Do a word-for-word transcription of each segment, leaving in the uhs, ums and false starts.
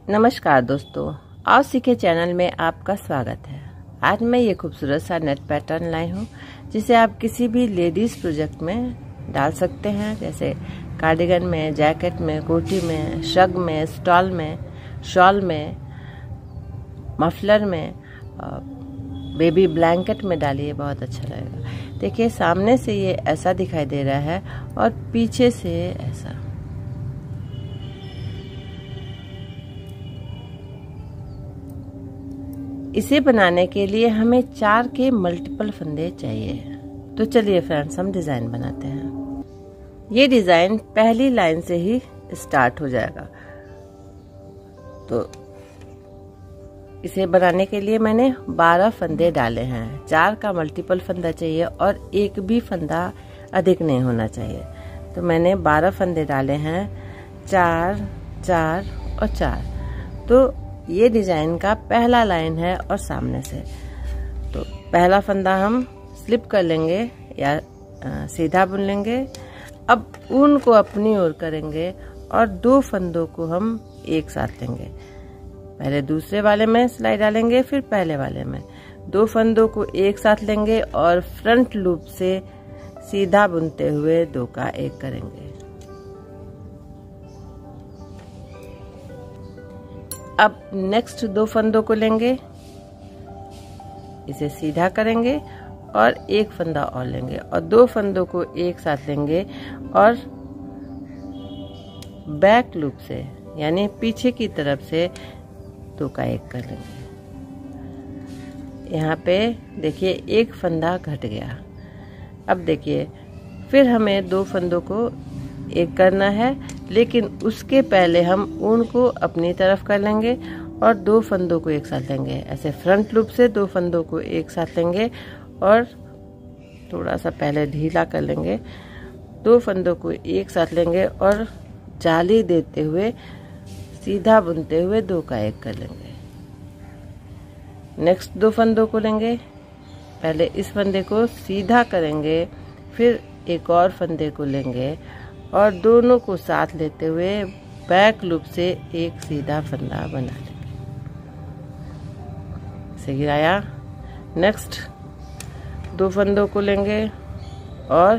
नमस्कार दोस्तों, आओ सीखे चैनल में आपका स्वागत है। आज मैं ये खूबसूरत सा नेट पैटर्न लाई हूँ जिसे आप किसी भी लेडीज प्रोजेक्ट में डाल सकते हैं, जैसे कार्डिगन में, जैकेट में, कोटी में, शग में, स्टॉल में, शॉल में, मफलर में, बेबी ब्लैंकेट में डालिए, बहुत अच्छा लगेगा। देखिए सामने से ये ऐसा दिखाई दे रहा है और पीछे से ऐसा। इसे बनाने के लिए हमें चार के मल्टीपल फंदे चाहिए। तो चलिए फ्रेंड्स, हम डिजाइन बनाते हैं। ये डिजाइन पहली लाइन से ही स्टार्ट हो जाएगा। तो इसे बनाने के लिए मैंने बारह फंदे डाले हैं। चार का मल्टीपल फंदा चाहिए और एक भी फंदा अधिक नहीं होना चाहिए। तो मैंने बारह फंदे डाले हैं, चार, चार और चार। तो ये डिजाइन का पहला लाइन है और सामने से। तो पहला फंदा हम स्लिप कर लेंगे या आ, सीधा बुन लेंगे। अब ऊन को अपनी ओर करेंगे और दो फंदों को हम एक साथ लेंगे। पहले दूसरे वाले में सिलाई डालेंगे, फिर पहले वाले में। दो फंदों को एक साथ लेंगे और फ्रंट लूप से सीधा बुनते हुए दो का एक करेंगे। अब नेक्स्ट दो फंदों को लेंगे, इसे सीधा करेंगे और एक फंदा और लेंगे और दो फंदों को एक साथ लेंगे और बैक लूप से यानी पीछे की तरफ से दो का एक कर लेंगे। यहाँ पे देखिए एक फंदा घट गया। अब देखिए फिर हमें दो फंदों को एक करना है, लेकिन उसके पहले हम ऊन को अपनी तरफ कर लेंगे और दो फंदों को एक साथ लेंगे। ऐसे फ्रंट लूप से दो फंदों को एक साथ लेंगे और थोड़ा सा पहले ढीला कर लेंगे। दो फंदों को एक साथ लेंगे और जाली देते हुए सीधा बुनते हुए दो का एक कर लेंगे। नेक्स्ट दो फंदों को लेंगे, पहले इस फंदे को सीधा करेंगे, फिर एक और फंदे को लेंगे और दोनों को साथ लेते हुए बैक लूप से एक सीधा फंदा बना लेंगे। इसे गिराया। नेक्स्ट दो फंदों को लेंगे और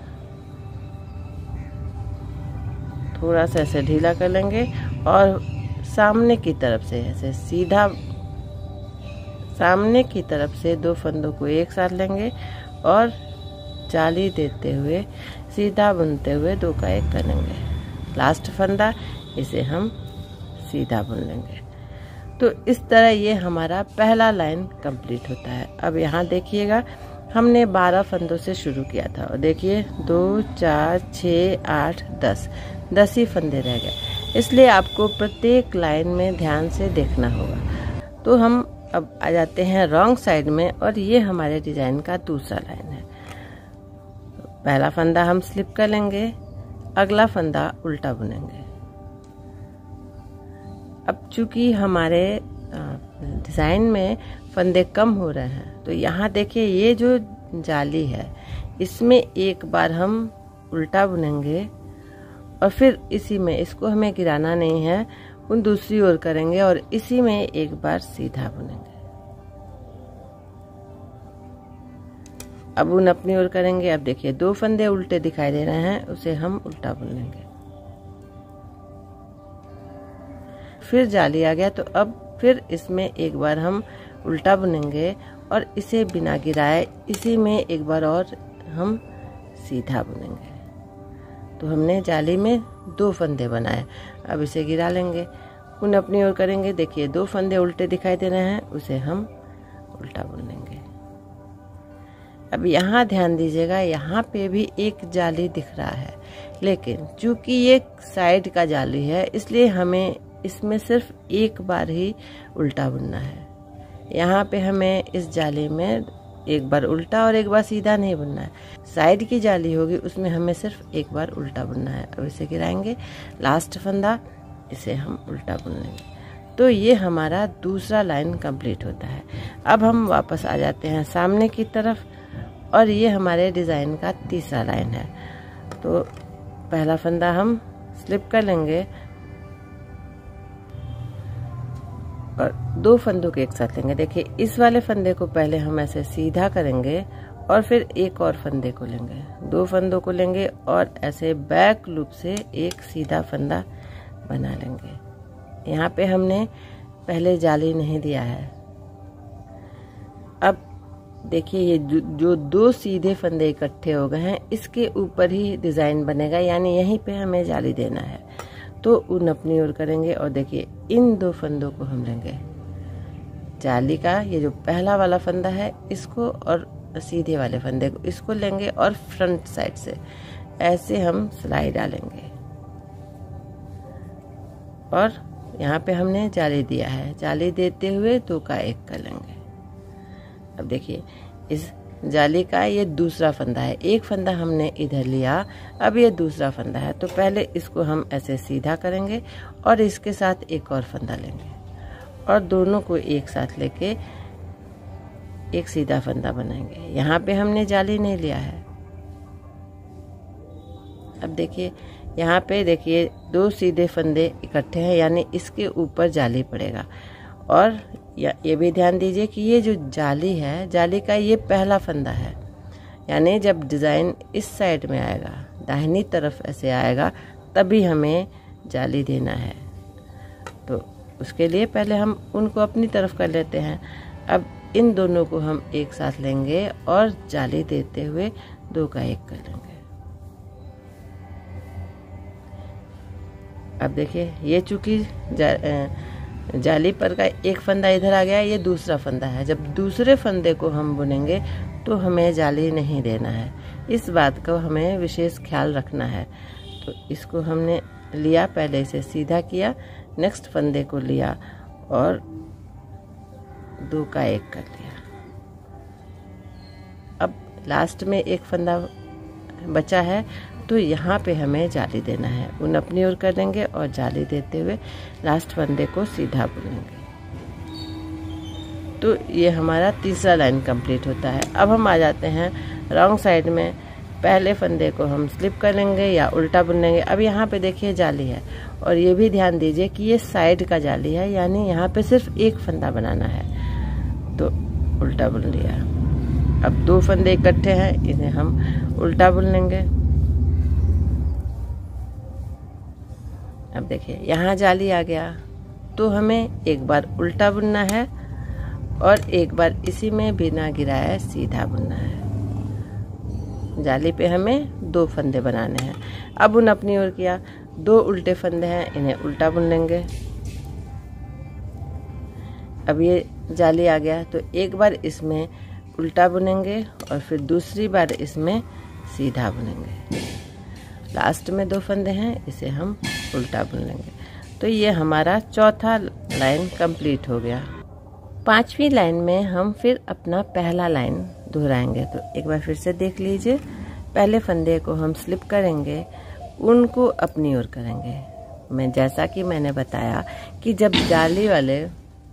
थोड़ा सा ऐसे ढीला कर लेंगे और सामने की तरफ से ऐसे सीधा सामने की तरफ से दो फंदों को एक साथ लेंगे और जाली देते हुए सीधा बुनते हुए दो का एक करेंगे। लास्ट फंदा इसे हम सीधा बुन लेंगे। तो इस तरह ये हमारा पहला लाइन कंप्लीट होता है। अब यहाँ देखिएगा, हमने बारह फंदों से शुरू किया था और देखिए दो, चार, छः, आठ, दस दस ही फंदे रह गए। इसलिए आपको प्रत्येक लाइन में ध्यान से देखना होगा। तो हम अब आ जाते हैं रॉन्ग साइड में और ये हमारे डिजाइन का दूसरा लाइन है। पहला फंदा हम स्लिप कर लेंगे, अगला फंदा उल्टा बुनेंगे। अब चूंकि हमारे डिजाइन में फंदे कम हो रहे हैं, तो यहाँ देखिए ये जो जाली है इसमें एक बार हम उल्टा बुनेंगे और फिर इसी में, इसको हमें गिराना नहीं है, उन दूसरी ओर करेंगे और इसी में एक बार सीधा बुनेंगे। अब ऊन अपनी ओर करेंगे। अब देखिए दो फंदे उल्टे दिखाई दे रहे हैं, उसे हम उल्टा बुन लेंगे। फिर जाली आ गया, तो अब फिर इसमें एक बार हम उल्टा बुनेंगे और इसे बिना गिराए इसी में एक बार और हम सीधा बुनेंगे। तो हमने जाली में दो फंदे बनाए। अब इसे गिरा लेंगे, ऊन अपनी ओर करेंगे। देखिए दो फंदे उल्टे दिखाई दे रहे हैं, उसे हम उल्टा बुन लेंगे। अब यहाँ ध्यान दीजिएगा, यहाँ पे भी एक जाली दिख रहा है, लेकिन चूंकि ये साइड का जाली है इसलिए हमें इसमें सिर्फ एक बार ही उल्टा बुनना है। यहाँ पे हमें इस जाली में एक बार उल्टा और एक बार सीधा नहीं बुनना है। साइड की जाली होगी उसमें हमें सिर्फ एक बार उल्टा बुनना है। अब इसे गिराएंगे, लास्ट फंदा, इसे हम उल्टा बुन लेंगे। तो ये हमारा दूसरा लाइन कंप्लीट होता है। अब हम वापस आ जाते हैं सामने की तरफ और ये हमारे डिज़ाइन का तीसरा लाइन है। तो पहला फंदा हम स्लिप कर लेंगे, और दो फंदों को एक साथ लेंगे। देखिए इस वाले फंदे को पहले हम ऐसे सीधा करेंगे और फिर एक और फंदे को लेंगे, दो फंदों को लेंगे और ऐसे बैक लूप से एक सीधा फंदा बना लेंगे। यहाँ पे हमने पहले जाली नहीं दिया है। अब देखिए ये जो, जो दो सीधे फंदे इकट्ठे हो गए हैं इसके ऊपर ही डिज़ाइन बनेगा, यानी यहीं पे हमें जाली देना है। तो ऊन अपनी ओर करेंगे और देखिए इन दो फंदों को हम लेंगे, जाली का ये जो पहला वाला फंदा है इसको और सीधे वाले फंदे को इसको लेंगे और फ्रंट साइड से ऐसे हम सिलाई डालेंगे और यहाँ पे हमने जाली दिया है, जाली देते हुए दो का एक कर लेंगे। अब देखिए इस जाली का ये दूसरा फंदा है, एक फंदा हमने इधर लिया, अब ये दूसरा फंदा है, तो पहले इसको हम ऐसे सीधा करेंगे और इसके साथ एक और फंदा लेंगे और दोनों को एक साथ लेके एक सीधा फंदा बनाएंगे। यहाँ पे हमने जाली नहीं लिया है। अब देखिए यहाँ पे देखिए दो सीधे फंदे इकट्ठे हैं, यानी इसके ऊपर जाली पड़ेगा। और ये भी ध्यान दीजिए कि ये जो जाली है, जाली का ये पहला फंदा है, यानी जब डिज़ाइन इस साइड में आएगा, दाहिनी तरफ ऐसे आएगा, तभी हमें जाली देना है। तो उसके लिए पहले हम उनको अपनी तरफ कर लेते हैं। अब इन दोनों को हम एक साथ लेंगे और जाली देते हुए दो का एक कर लेंगे। अब देखिए ये चूंकि जा, जाली पर का एक फंदा इधर आ गया, ये दूसरा फंदा है। जब दूसरे फंदे को हम बुनेंगे तो हमें जाली नहीं देना है, इस बात का हमें विशेष ख्याल रखना है। तो इसको हमने लिया, पहले इसे सीधा किया, नेक्स्ट फंदे को लिया और दो का एक कर लिया। अब लास्ट में एक फंदा बचा है, तो यहाँ पे हमें जाली देना है। ऊन अपनी ओर कर देंगे और जाली देते हुए लास्ट फंदे को सीधा बुनेंगे। तो ये हमारा तीसरा लाइन कंप्लीट होता है। अब हम आ जाते हैं रॉन्ग साइड में। पहले फंदे को हम स्लिप कर लेंगे या उल्टा बुन लेंगे। अब यहाँ पे देखिए जाली है और ये भी ध्यान दीजिए कि ये साइड का जाली है, यानी यहाँ पे सिर्फ एक फंदा बनाना है। तो उल्टा बुन लिया। अब दो फंदे इकट्ठे हैं, इन्हें हम उल्टा बुन लेंगे। अब देखिए यहाँ जाली आ गया, तो हमें एक बार उल्टा बुनना है और एक बार इसी में बिना गिराए सीधा बुनना है। जाली पे हमें दो फंदे बनाने हैं। अब ऊन अपनी ओर किया, दो उल्टे फंदे हैं, इन्हें उल्टा बुन लेंगे। अब ये जाली आ गया, तो एक बार इसमें उल्टा बुनेंगे और फिर दूसरी बार इसमें सीधा बुनेंगे। लास्ट में दो फंदे हैं, इसे हम उल्टा बुन लेंगे। तो ये हमारा चौथा लाइन कंप्लीट हो गया। पांचवी लाइन में हम फिर अपना पहला लाइन दोहराएंगे। तो एक बार फिर से देख लीजिए, पहले फंदे को हम स्लिप करेंगे, उनको अपनी ओर करेंगे। मैं जैसा कि मैंने बताया कि जब जाली वाले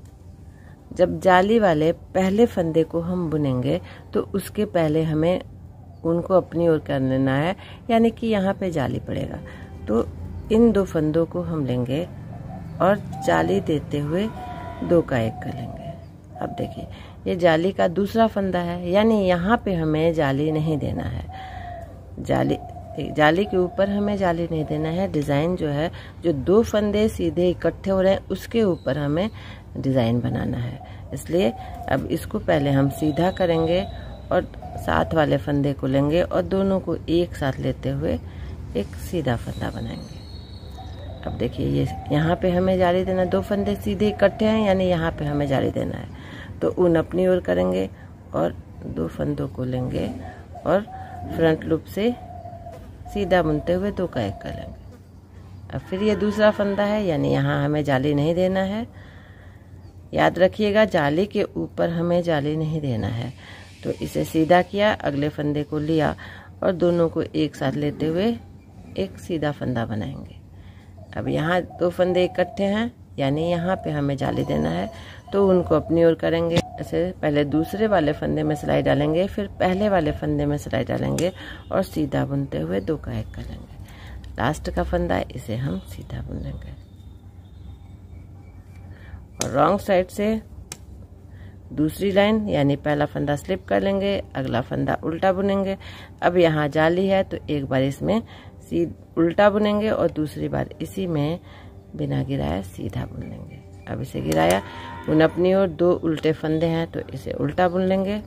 जब जाली वाले पहले फंदे को हम बुनेंगे तो उसके पहले हमें उनको अपनी ओर कर लेना है, यानी कि यहाँ पे जाली पड़ेगा। तो इन दो फंदों को हम लेंगे और जाली देते हुए दो का एक कर लेंगे। अब देखिए ये जाली का दूसरा फंदा है, यानी यहाँ पे हमें जाली नहीं देना है। जाली जाली के ऊपर हमें जाली नहीं देना है। डिज़ाइन जो है, जो दो फंदे सीधे इकट्ठे हो रहे हैं उसके ऊपर हमें डिज़ाइन बनाना है। इसलिए अब इसको पहले हम सीधा करेंगे और साथ वाले फंदे को लेंगे और दोनों को एक साथ लेते हुए एक सीधा फंदा बनाएंगे। अब देखिए ये यहाँ पे हमें जाली देना, दो फंदे सीधे इकट्ठे हैं, यानी यहाँ पे हमें जाली देना है। तो ऊन अपनी ओर करेंगे और दो फंदों को लेंगे और फ्रंट लूप से सीधा बुनते हुए दो का एक कर लेंगे। अब फिर ये दूसरा फंदा है, यानी यहाँ हमें जाली नहीं देना है। याद रखिएगा जाली के ऊपर हमें जाली नहीं देना है। तो इसे सीधा किया, अगले फंदे को लिया और दोनों को एक साथ लेते हुए एक सीधा फंदा बनाएंगे। अब यहाँ दो फंदे इकट्ठे हैं, यानी यहाँ पे हमें जाली देना है। तो उनको अपनी ओर करेंगे। ऐसे पहले दूसरे वाले फंदे में सिलाई डालेंगे, फिर पहले वाले फंदे में सिलाई डालेंगे और सीधा बुनते हुए दो का एक करेंगे। लास्ट का फंदा है, इसे हम सीधा बुन लेंगे और रॉन्ग साइड से दूसरी लाइन यानी पहला फंदा स्लिप कर लेंगे, अगला फंदा उल्टा बुनेंगे। अब यहाँ जाली है तो एक बार इसमें सी उल्टा बुनेंगे और दूसरी बार इसी में बिना गिराए सीधा बुन लेंगे। अब इसे गिराया, उन अपनी ओर दो उल्टे फंदे हैं तो इसे उल्टा बुन लेंगे।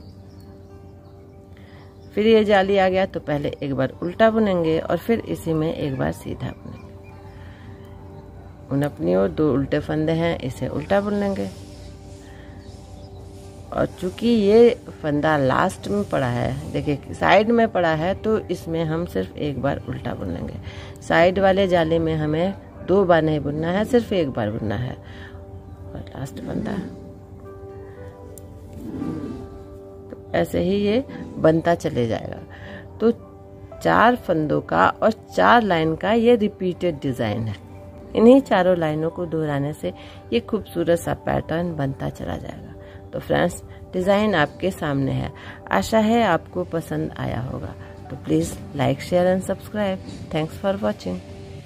फिर ये जाली आ गया तो पहले एक बार उल्टा बुनेंगे और फिर इसी में एक बार सीधा बुनेंगे। उन अपनी ओर दो उल्टे फंदे हैं, इसे उल्टा बुन लेंगे। और चूंकि ये फंदा लास्ट में पड़ा है, देखिए साइड में पड़ा है, तो इसमें हम सिर्फ एक बार उल्टा बुन लेंगे। साइड वाले जाले में हमें दो बार नहीं बुनना है, सिर्फ एक बार बुनना है। और लास्ट फंदा, तो ऐसे ही ये बनता चले जाएगा। तो चार फंदों का और चार लाइन का ये रिपीटेड डिजाइन है। इन्हीं चारों लाइनों को दोहराने से ये खूबसूरत सा पैटर्न बनता चला जाएगा। तो फ्रेंड्स, डिज़ाइन आपके सामने है। आशा है आपको पसंद आया होगा। तो please like, share and subscribe. Thanks for watching.